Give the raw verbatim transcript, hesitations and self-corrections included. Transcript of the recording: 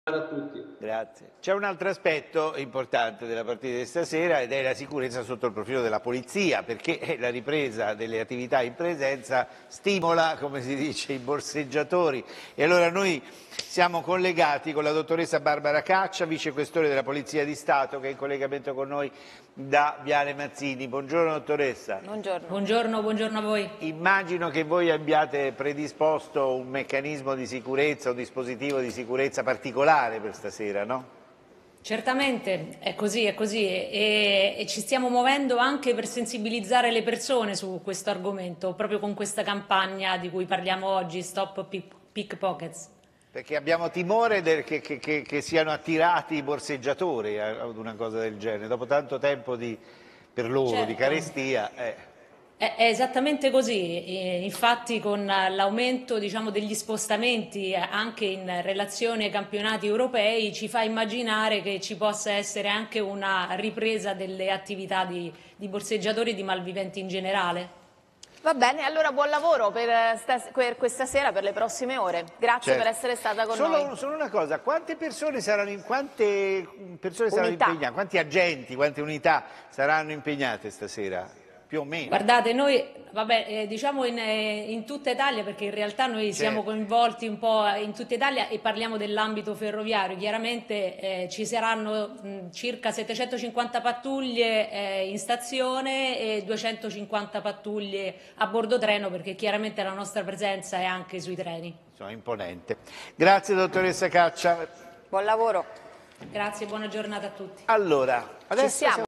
A tutti. Grazie. C'è un altro aspetto importante della partita di stasera ed è la sicurezza sotto il profilo della polizia, perché la ripresa delle attività in presenza stimola, come si dice, i borseggiatori. E allora noi siamo collegati con la dottoressa Barbara Caccia, vicequestore della Polizia di Stato, che è in collegamento con noi da Viale Mazzini. Buongiorno dottoressa. Buongiorno. Buongiorno, buongiorno a voi. Immagino che voi abbiate predisposto un meccanismo di sicurezza, un dispositivo di sicurezza particolare per stasera, no? Certamente è così, è così e, e ci stiamo muovendo anche per sensibilizzare le persone su questo argomento, proprio con questa campagna di cui parliamo oggi, Stop Pickpockets. Perché abbiamo timore del, che, che, che, che siano attirati i borseggiatori ad una cosa del genere, dopo tanto tempo di, per loro Certo. di carestia. Eh. È, è esattamente così, e infatti con l'aumento, diciamo, degli spostamenti anche in relazione ai campionati europei ci fa immaginare che ci possa essere anche una ripresa delle attività di, di borseggiatori e di malviventi in generale. Va bene, allora buon lavoro per, per questa sera, per le prossime ore. Grazie Certo. per essere stata con solo, noi. Solo una cosa, quante persone saranno, in, quante persone saranno impegnate? Quanti agenti, quante unità saranno impegnate stasera? Più o meno. Guardate, noi vabbè, eh, diciamo in, eh, in tutta Italia, perché in realtà noi Certo. siamo coinvolti un po' in tutta Italia e parliamo dell'ambito ferroviario, chiaramente eh, ci saranno mh, circa settecentocinquanta pattuglie eh, in stazione e duecentocinquanta pattuglie a bordo treno, perché chiaramente la nostra presenza è anche sui treni. Sono imponente. Grazie dottoressa Caccia. Buon lavoro. Grazie, buona giornata a tutti. Allora, adesso Ci siamo.